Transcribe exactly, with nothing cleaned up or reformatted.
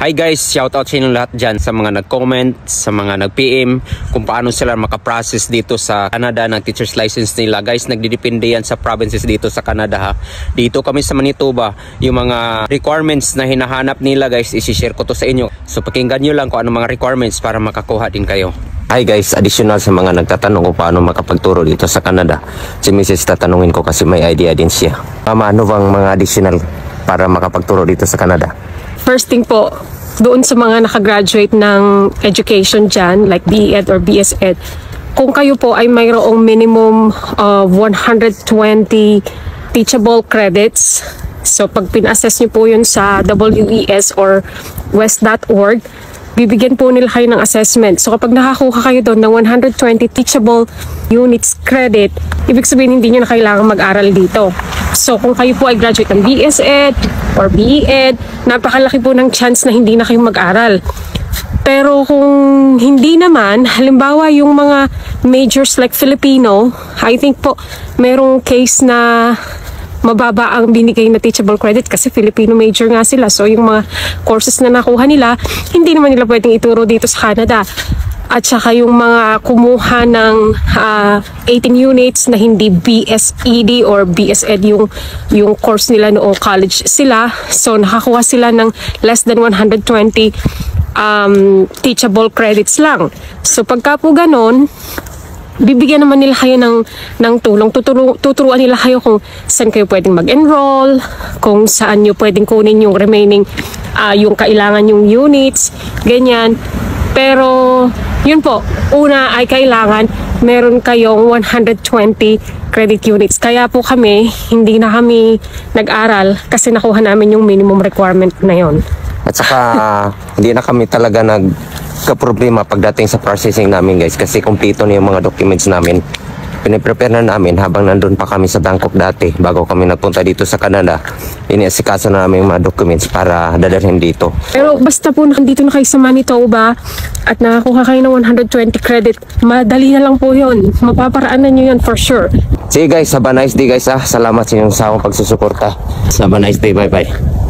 Hi guys, shoutout sa inyong lahat dyan sa mga nag-comment, sa mga nag-P M kung paano sila makaprocess dito sa Canada ng teacher's license nila. Guys, nagdidepende yan sa provinces dito sa Canada ha. Dito kami sa Manitoba, yung mga requirements na hinahanap nila guys, isi-share ko to sa inyo. So pakinggan nyo lang kung ano mga requirements para makakuha din kayo. Hi guys, additional sa mga nagtatanong kung paano makapagturo dito sa Canada, si Missus tatanungin ko kasi may idea din siya. Mama, ano bang mga additional para makapagturo dito sa Canada? First thing po, doon sa mga nakagraduate ng education dyan, like B E Ed or B S Ed, kung kayo po ay mayroong minimum of one hundred twenty teachable credits, so pag pina-assess nyo po yun sa W E S or west dot org, bibigyan po nila kayo ng assessment. So kapag nakakuha kayo doon ng one hundred twenty teachable units credit, ibig sabihin hindi nyo na kailangan mag-aral dito. So kung kayo po ay graduate ng B S Ed or B E Ed, napakalaki po ng chance na hindi na kayo mag-aral. Pero kung hindi naman, halimbawa yung mga majors like Filipino, I think po merong case na mababa ang binigay na teachable credit kasi Filipino major nga sila. So yung mga courses na nakuha nila, hindi naman nila pwedeng ituro dito sa Canada. At saka yung mga kumuha ng uh, eighteen units na hindi B S E D or B S Ed yung, yung course nila noong college sila. So nakakuha sila ng less than one hundred twenty um, teachable credits lang. So pagka po ganon, bibigyan naman nila kayo ng, ng tulong. Tuturo, tuturuan nila kayo kung saan kayo pwedeng mag-enroll, kung saan nyo pwedeng kunin yung remaining, uh, yung kailangan yung units, ganyan. Pero, yun po, una ay kailangan meron kayong one hundred twenty credit units. Kaya po kami, hindi na kami nag-aral kasi nakuha namin yung minimum requirement na yon. At saka, hindi na kami talaga nag ka-problema pagdating sa processing namin guys kasi kumpleto na yung mga documents namin. Piniprepare na namin habang nandun pa kami sa Bangkok dati bago kami napunta dito sa Canada. Iniasikaso na namin yung mga documents para dadalhin dito. Pero basta po nandito na kayo sa Manitoba at nakakuha kayo ng one hundred twenty credit, madali na lang po yun. Mapaparaanan nyo yan for sure. See guys, have a nice day guys ah. Salamat sa inyong sa akong pagsusuporta. Have a nice day, bye bye.